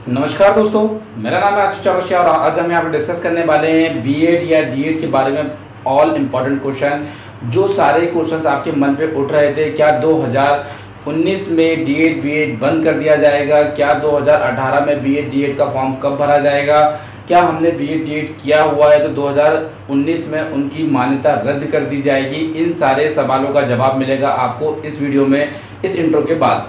नमस्कार दोस्तों, मेरा नाम है आशीष चौरसिया और आज हम यहाँ पर डिस्कस करने वाले हैं बीएड या डीएड के बारे में। ऑल इम्पॉर्टेंट क्वेश्चन, जो सारे क्वेश्चंस आपके मन पे उठ रहे थे। क्या 2019 में डीएड बीएड बंद कर दिया जाएगा? क्या 2018 में बीएड डीएड का फॉर्म कब भरा जाएगा? क्या हमने बीएड डीएड किया हुआ है तो 2019 में उनकी मान्यता रद्द कर दी जाएगी? इन सारे सवालों का जवाब मिलेगा आपको इस वीडियो में, इस इंट्रो के बाद।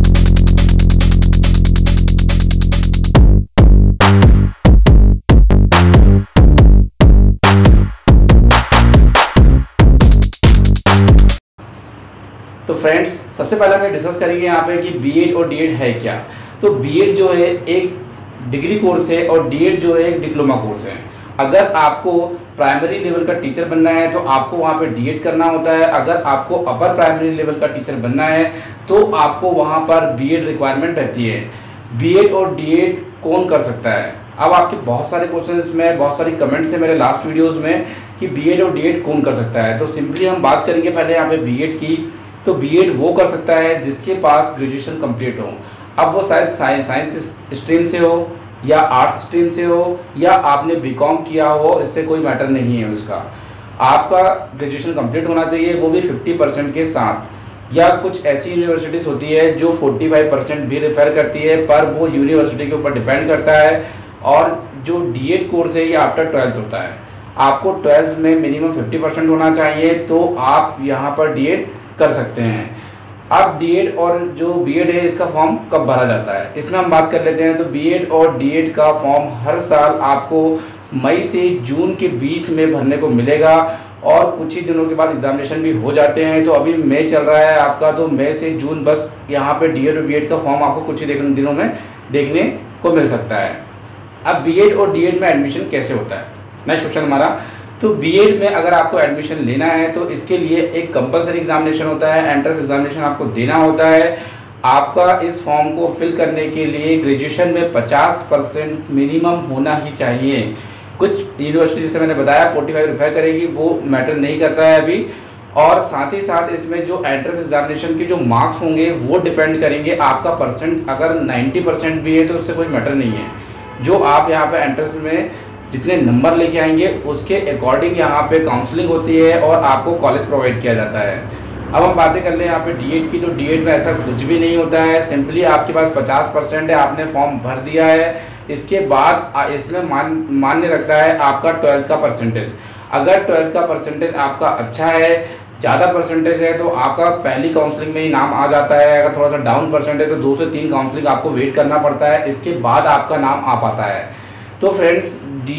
तो फ्रेंड्स, सबसे पहले हम डिस्कस करेंगे यहाँ पे कि बीएड और डीएड है क्या। तो बीएड जो है एक डिग्री कोर्स है और डीएड जो है एक डिप्लोमा कोर्स है। अगर आपको प्राइमरी लेवल का टीचर बनना है तो आपको वहाँ पे डीएड करना होता है। अगर आपको अपर प्राइमरी लेवल का टीचर बनना है तो आपको वहाँ पर बीएड रिक्वायरमेंट रहती है। बीएड और डीएड कौन कर सकता है? अब आपके बहुत सारे क्वेश्चंस में, बहुत सारी कमेंट्स है मेरे लास्ट वीडियोस में कि बीएड और डीएड कौन कर सकता है। तो सिंपली हम बात करेंगे पहले यहाँ पे बीएड की। तो बीएड वो कर सकता है जिसके पास ग्रेजुएशन कंप्लीट हो। अब वो शायद साइंस स्ट्रीम से हो या आर्ट्स स्ट्रीम से हो या आपने बीकॉम किया हो, इससे कोई मैटर नहीं है उसका। आपका ग्रेजुएशन कंप्लीट होना चाहिए, वो भी 50% के साथ। या कुछ ऐसी यूनिवर्सिटीज़ होती है जो 45% भी रेफर करती है, पर वो यूनिवर्सिटी के ऊपर डिपेंड करता है। और जो डीएड कोर्स है ये आफ्टर 12th होता है। आपको 12th में मिनिमम 50% होना चाहिए तो आप यहाँ पर डीएड कर सकते हैं। अब डीएड और जो बीएड है इसका फॉर्म कब भरा जाता है, इसमें हम बात कर लेते हैं। तो बीएड और डीएड का फॉर्म हर साल आपको मई से जून के बीच में भरने को मिलेगा और कुछ ही दिनों के बाद एग्जामिनेशन भी हो जाते हैं। तो अभी मई चल रहा है आपका, तो मई से जून बस यहाँ पे डीएड और बीएड का फॉर्म आपको कुछ ही दिनों में देखने को मिल सकता है। अब बीएड और डीएड में एडमिशन कैसे होता है, नेक्स्ट क्वेश्चन हमारा। तो बीएड में अगर आपको एडमिशन लेना है तो इसके लिए एक कंपलसरी एग्जामिनेशन होता है, एंट्रेंस एग्जामिनेशन आपको देना होता है। आपका इस फॉर्म को फिल करने के लिए ग्रेजुएशन में 50% मिनिमम होना ही चाहिए। कुछ यूनिवर्सिटी जैसे मैंने बताया 45 रेफर करेगी, वो मैटर नहीं करता है अभी। और साथ ही साथ इसमें जो एंट्रेंस एग्जामिनेशन के जो मार्क्स होंगे वो डिपेंड करेंगे आपका परसेंट। अगर 90% भी है तो उससे कोई मैटर नहीं है। जो आप यहाँ पे एंट्रेंस में जितने नंबर लेके आएंगे उसके अकॉर्डिंग यहाँ पे काउंसलिंग होती है और आपको कॉलेज प्रोवाइड किया जाता है। अब हम बातें कर लें यहाँ पे डीएड की। तो डीएड में ऐसा कुछ भी नहीं होता है। सिंपली आपके पास 50% है, आपने फॉर्म भर दिया है। इसके बाद इसमें मान्य रखता है आपका 12th का परसेंटेज। अगर 12th का परसेंटेज आपका अच्छा है, ज़्यादा परसेंटेज है, तो आपका पहली काउंसलिंग में ही नाम आ जाता है। अगर थोड़ा सा डाउन परसेंटेज है तो 2 से 3 काउंसलिंग आपको वेट करना पड़ता है, इसके बाद आपका नाम आ पाता है। तो फ्रेंड्स,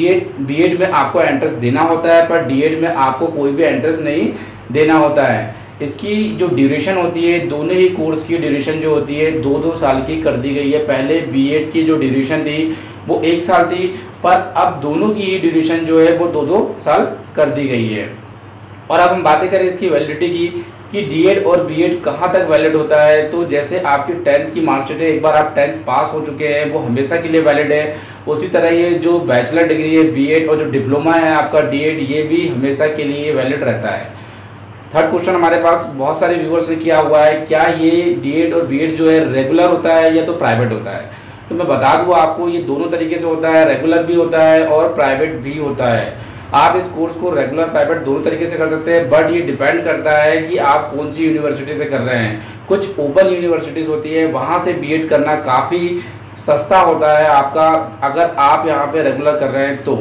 बीएड में आपको एंट्रेंस देना होता है, पर डीएड में आपको कोई भी एंट्रेंस नहीं देना होता है। इसकी जो ड्यूरेशन होती है, दोनों ही कोर्स की ड्यूरेशन जो होती है 2-2 साल की कर दी गई है। पहले बीएड की जो ड्यूरेशन थी वो 1 साल थी, पर अब दोनों की ही ड्यूरेशन जो है वो 2-2 साल कर दी गई है। और अब हम बातें करें इसकी वैलिडिटी की कि डीएड और बीएड कहाँ तक वैलिड होता है। तो जैसे आपकी 10th की मार्कशीट है, एक बार आप 10th पास हो चुके हैं, वो हमेशा के लिए वैलिड है। उसी तरह ये जो बैचलर डिग्री है बीएड और जो डिप्लोमा है आपका डीएड, ये भी हमेशा के लिए वैलिड रहता है। थर्ड क्वेश्चन हमारे पास बहुत सारे व्यूअर्स ने किया हुआ है, क्या ये डीएड और बीएड जो है रेगुलर होता है या तो प्राइवेट होता है? तो मैं बता दूँ आपको, ये दोनों तरीके से होता है। रेगुलर भी होता है और प्राइवेट भी होता है। आप इस कोर्स को रेगुलर प्राइवेट दोनों तरीके से कर सकते हैं, बट ये डिपेंड करता है कि आप कौन सी यूनिवर्सिटी से कर रहे हैं। कुछ ओपन यूनिवर्सिटीज़ होती है, वहाँ से बीएड करना काफ़ी सस्ता होता है आपका। अगर आप यहाँ पे रेगुलर कर रहे हैं तो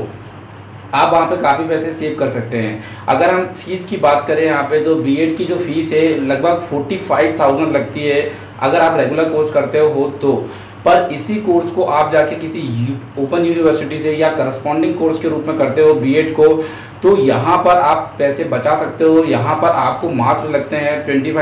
आप वहाँ पे काफ़ी पैसे सेव कर सकते हैं। अगर हम फीस की बात करें यहाँ पे, तो बीएड की जो फीस है लगभग 45,000 लगती है अगर आप रेगुलर कोर्स करते हो तो। पर इसी कोर्स को आप जाके किसी ओपन यूनिवर्सिटी से या करस्पॉन्डिंग कोर्स के रूप में करते हो बीएड को, तो यहाँ पर आप पैसे बचा सकते हो। यहाँ पर आपको मात्र लगते हैं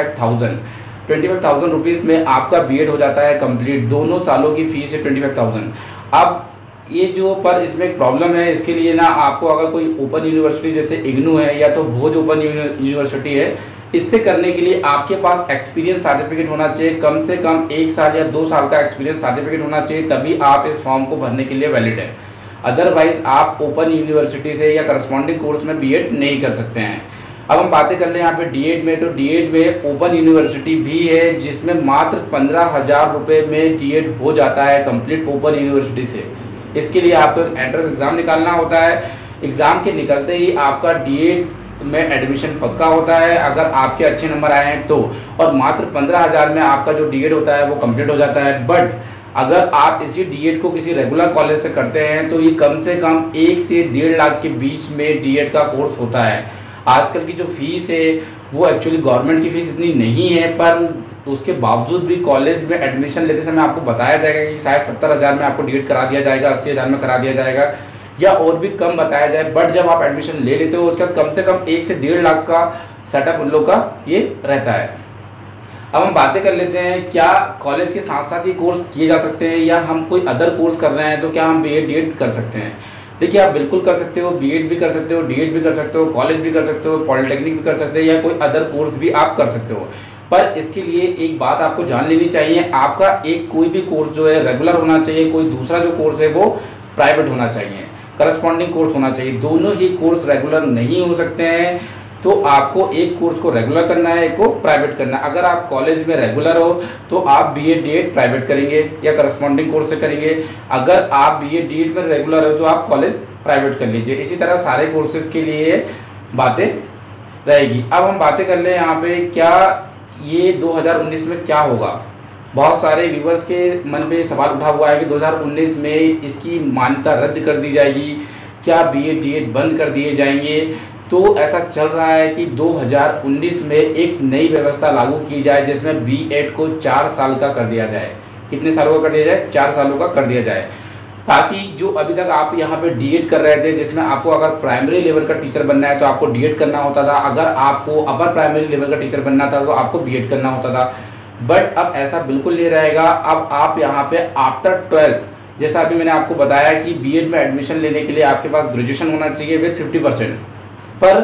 25,000 रुपीज़ में आपका बीएड हो जाता है कंप्लीट। दोनों सालों की फीस है 25,000। अब ये जो पर इसमें एक प्रॉब्लम है, इसके लिए ना आपको अगर कोई ओपन यूनिवर्सिटी जैसे इग्नू है या तो भोज ओपन यूनिवर्सिटी है, इससे करने के लिए आपके पास एक्सपीरियंस सर्टिफिकेट होना चाहिए। कम से कम 1 साल या 2 साल का एक्सपीरियंस सर्टिफिकेट होना चाहिए, तभी आप इस फॉर्म को भरने के लिए वैलिड है। अदरवाइज आप ओपन यूनिवर्सिटी से या करस्पॉन्डिंग कोर्स में बीएड नहीं कर सकते हैं। अब हम बातें कर लें यहाँ पे डीएड में, तो डीएड में ओपन यूनिवर्सिटी भी है जिसमें मात्र 15,000 रुपये में डीएड हो जाता है कंप्लीट ओपन यूनिवर्सिटी से। इसके लिए आपको एक एंट्रेंस एग्ज़ाम निकालना होता है। एग्ज़ाम के निकलते ही आपका डीएड में एडमिशन पक्का होता है अगर आपके अच्छे नंबर आए हैं तो, और मात्र 15,000 में आपका जो डीएड होता है वो कंप्लीट हो जाता है। बट अगर आप इसी डीएड को किसी रेगुलर कॉलेज से करते हैं तो ये कम से कम 1 से 1.5 लाख के बीच में डीएड का कोर्स होता है। आजकल की जो फीस है वो एक्चुअली गवर्नमेंट की फ़ीस इतनी नहीं है, पर उसके बावजूद भी कॉलेज में एडमिशन लेते समय आपको बताया जाएगा कि शायद 70,000 में आपको डीएड करा दिया जाएगा, 80,000 में करा दिया जाएगा या और भी कम बताया जाए। बट जब आप एडमिशन ले लेते हो उसका कम से कम 1 से 1.5 लाख का सेटअप उन लोग का ये रहता है। अब हम बातें कर लेते हैं क्या कॉलेज के साथ साथ ये कोर्स किए जा सकते हैं या हम कोई अदर कोर्स कर रहे हैं तो क्या हम बीएड डीएड कर सकते हैं। देखिए आप बिल्कुल कर सकते हो, बीएड भी कर सकते हो, डीएड भी कर सकते हो, कॉलेज भी कर सकते हो, पॉलिटेक्निक भी कर सकते हो या कोई अदर कोर्स भी आप कर सकते हो। पर इसके लिए एक बात आपको जान लेनी चाहिए, आपका एक कोई भी कोर्स जो है रेगुलर होना चाहिए, कोई दूसरा जो कोर्स है वो प्राइवेट होना चाहिए, करस्पॉन्डिंग कोर्स होना चाहिए। दोनों ही कोर्स रेगुलर नहीं हो सकते हैं, तो आपको एक कोर्स को रेगुलर करना है, एक को प्राइवेट करना है। अगर आप कॉलेज में रेगुलर हो तो आप बीएड डीएड प्राइवेट करेंगे या करस्पॉन्डिंग कोर्स से करेंगे। अगर आप बीएड डीएड में रेगुलर हो तो आप कॉलेज प्राइवेट कर लीजिए। इसी तरह सारे कोर्सेज के लिए बातें रहेगी। अब हम बातें कर ले यहाँ पे क्या ये 2019 में क्या होगा। बहुत सारे व्यूवर्स के मन में सवाल उठा हुआ है कि 2019 में इसकी मान्यता रद्द कर दी जाएगी, क्या बीएड डीएड बंद कर दिए जाएंगे। तो ऐसा चल रहा है कि 2019 में एक नई व्यवस्था लागू की जाए जिसमें बीएड को 4 साल का कर दिया जाए। कितने सालों का कर दिया जाए? 4 सालों का कर दिया जाए, ताकि जो अभी तक आप यहाँ पे डीएड कर रहे थे जिसमें आपको अगर प्राइमरी लेवल का टीचर बनना है तो आपको डीएड करना होता था, अगर आपको अपर प्राइमरी लेवल का टीचर बनना था तो आपको बीएड करना होता था। बट अब ऐसा बिल्कुल नहीं रहेगा। अब आप यहाँ पे आफ्टर 12th, जैसा अभी मैंने आपको बताया कि बीएड में एडमिशन लेने के लिए आपके पास ग्रेजुएशन होना चाहिए विद 50%, पर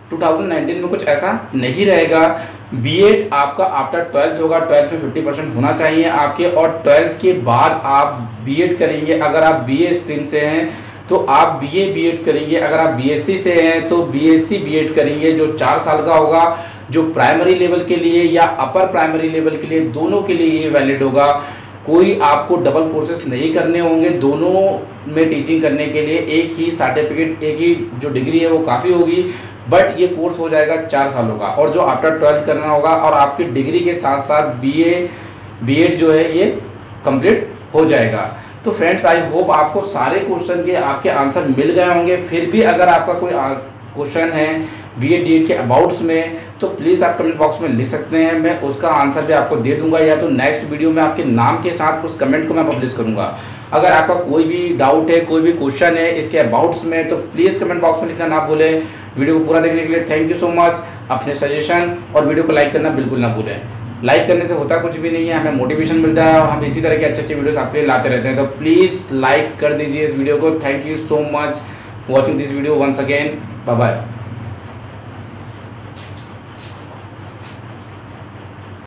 2019 में कुछ ऐसा नहीं रहेगा। बीएड आपका आफ्टर 12th होगा, 12th में 50% होना चाहिए आपके, और 12th के बाद आप बीएड करेंगे। अगर आप बीए स्ट्रीम से हैं तो आप बीए बीएड करेंगे, अगर आप बीएससी से हैं तो बीएससी बीएड करेंगे, जो 4 साल का होगा, जो प्राइमरी लेवल के लिए या अपर प्राइमरी लेवल के लिए दोनों के लिए ये वैलिड होगा। कोई आपको डबल कोर्सेस नहीं करने होंगे, दोनों में टीचिंग करने के लिए एक ही सर्टिफिकेट, एक ही जो डिग्री है वो काफ़ी होगी। बट ये कोर्स हो जाएगा 4 सालों का, और जो आफ्टर 12th करना होगा, और आपकी डिग्री के साथ साथ बीए बीएड जो है ये कंप्लीट हो जाएगा। तो फ्रेंड्स आई होप आपको सारे क्वेश्चन के आपके आंसर मिल गए होंगे। फिर भी अगर आपका कोई क्वेश्चन है बीएड डीएड के अबाउट्स में तो प्लीज़ आप कमेंट बॉक्स में लिख सकते हैं, मैं उसका आंसर भी आपको दे दूंगा, या तो नेक्स्ट वीडियो में आपके नाम के साथ उस कमेंट को मैं पब्लिश करूंगा। अगर आपका कोई भी डाउट है, कोई भी क्वेश्चन है इसके अबाउट्स में तो प्लीज़ कमेंट बॉक्स में लिखना ना भूलें। वीडियो को पूरा देखने के लिए थैंक यू सो मच। अपने सजेशन और वीडियो को लाइक करना बिल्कुल ना भूलें। लाइक करने से होता कुछ भी नहीं है, हमें मोटिवेशन मिलता है और हम इसी तरह के अच्छे अच्छे वीडियोस आपके लिए लाते रहते हैं। तो प्लीज़ लाइक कर दीजिए इस वीडियो को। Thank you so much watching this video once again. Bye bye.